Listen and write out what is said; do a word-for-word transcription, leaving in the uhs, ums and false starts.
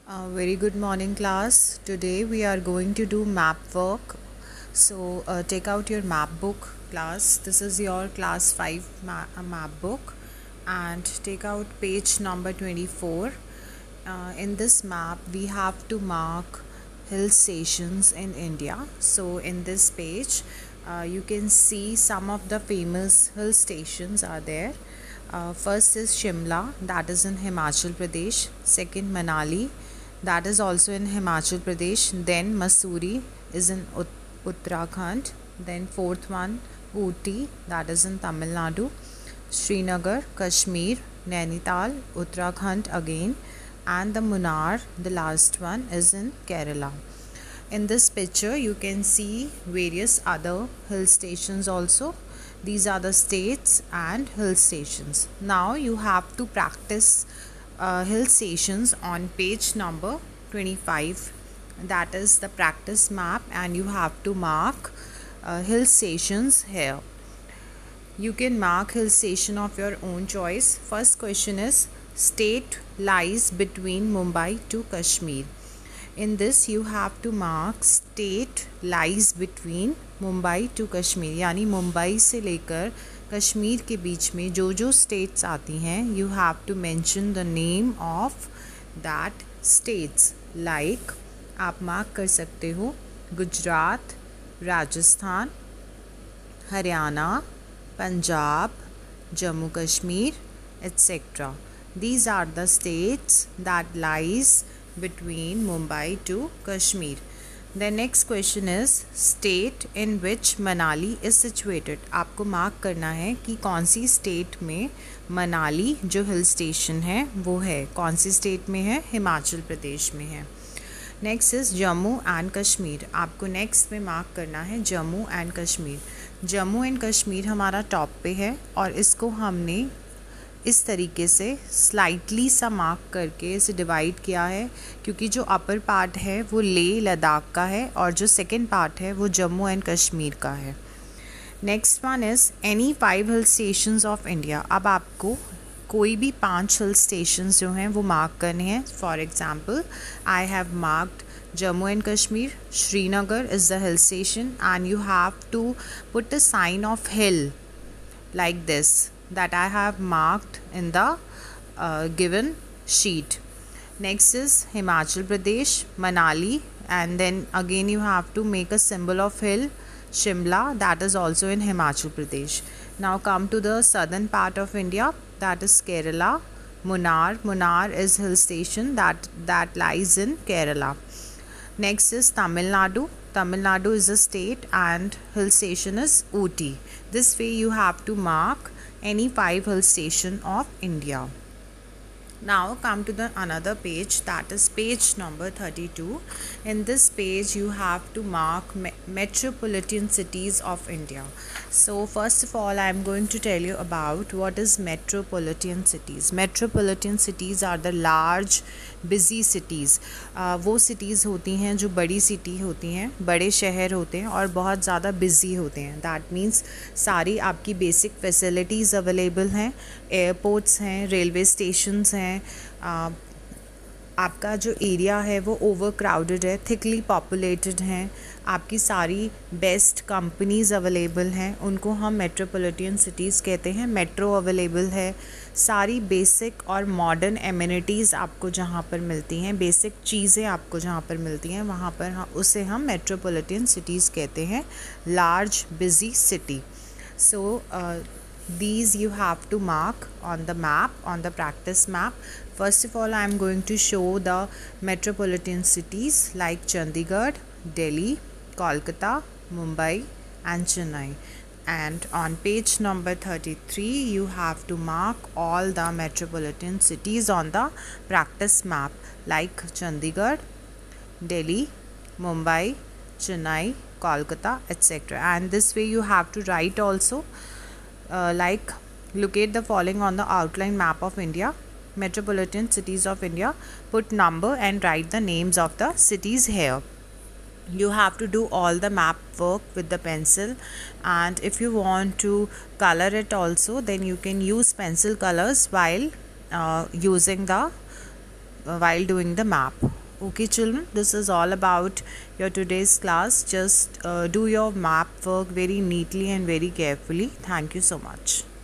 Uh, very good morning, class. Today we are going to do map work. So uh, take out your map book, class. This is your class five ma- uh, map book, and take out page number twenty-four. Uh, in this map, we have to mark hill stations in India. So in this page, uh, you can see some of the famous hill stations are there. Uh, first is Shimla, that is in Himachal Pradesh. Second, Manali, that is also in Himachal Pradesh. Then Mussoorie is in Ut- Uttarakhand. Then fourth one, Ooty, that is in Tamil Nadu. Srinagar, Kashmir, Nainital, Uttarakhand again, and the Munnar, the last one, is in Kerala. In this picture, you can see various other hill stations also. These are the states and hill stations. Now you have to practice uh, hill stations on page number twenty-five. That is the practice map, and you have to mark uh, hill stations here. You can mark hill station of your own choice. First question is, state lies between Mumbai to Kashmir. In this you have to mark state lies between Mumbai to Kashmir, यानी मुंबई से लेकर कश्मीर के बीच में जो जो states आती हैं, you have to mention the name of that states. Like आप मार्क कर सकते हो Gujarat, Rajasthan, Haryana, Punjab, Jammu Kashmir, etcetera. These are the states that lies between Mumbai to Kashmir. The next question is state in which Manali is situated. आपको mark करना है कि कौन सी state में मनाली जो हिल स्टेशन है वो है. कौन सी स्टेट में है? हिमाचल प्रदेश में है. Next is Jammu and Kashmir. आपको नेक्स्ट में मार्क करना है जम्मू एंड कश्मीर. जम्मू एंड कश्मीर हमारा टॉप पे है और इसको हमने इस तरीके से स्लाइटली सा मार्क करके इसे डिवाइड किया है, क्योंकि जो अपर पार्ट है वो लेह लद्दाख का है और जो सेकंड पार्ट है वो जम्मू एंड कश्मीर का है. Next one is any five hill stations of India. अब आपको कोई भी पांच हिल स्टेशंस जो हैं वो मार्क करने हैं. For example I have marked Jammu and Kashmir. Srinagar is the hill station and you have to put a sign of hill like this that I have marked in the uh, given sheet. Next is Himachal Pradesh, Manali, and then again you have to make a symbol of hill, Shimla, that is also in Himachal Pradesh. Now come to the southern part of India, that is Kerala. Munnar, Munnar is hill station that that lies in Kerala. Next is Tamil Nadu. Tamil Nadu is a state and hill station is Ooty. This way you have to mark any five hill station of India. Now come to the another page, that is page number thirty-two. In this page you have to mark me- metropolitan cities of India. So first of all I am going to tell you about what is metropolitan cities. Metropolitan cities are the large busy cities. uh, वो cities होती हैं जो बड़ी city होती हैं, बड़े शहर होते हैं और बहुत ज़्यादा busy होते हैं. That means सारी आपकी basic facilities available हैं, airports हैं, railway stations हैं, Uh, आपका जो एरिया है वो ओवर क्राउडेड है, थिकली पॉपुलेटेड हैं, आपकी सारी बेस्ट कंपनीज अवेलेबल हैं, उनको हम मेट्रोपॉलिटन सिटीज़ कहते हैं. मेट्रो अवेलेबल है, सारी बेसिक और मॉडर्न एमिनिटीज़ आपको जहाँ पर मिलती हैं, बेसिक चीज़ें आपको जहाँ पर मिलती हैं, वहाँ पर हम उसे हम मेट्रोपॉलिटन सिटीज़ कहते हैं. Large busy city. So these you have to mark on the map, on the practice map. First of all I am going to show the metropolitan cities like Chandigarh, Delhi, Kolkata, Mumbai and Chennai. And on page number thirty-three you have to mark all the metropolitan cities on the practice map like Chandigarh, Delhi, Mumbai, Chennai, Kolkata, etc. And this way you have to write also. Uh, like locate the following on the outline map of India. Metropolitan cities of India. Put number and write the names of the cities here. You have to do all the map work with the pencil, and if you want to color it also, then you can use pencil colors while uh, using the uh, while doing the map. Okay children, this is all about your today's class. Just uh, do your map work very neatly and very carefully. Thank you so much.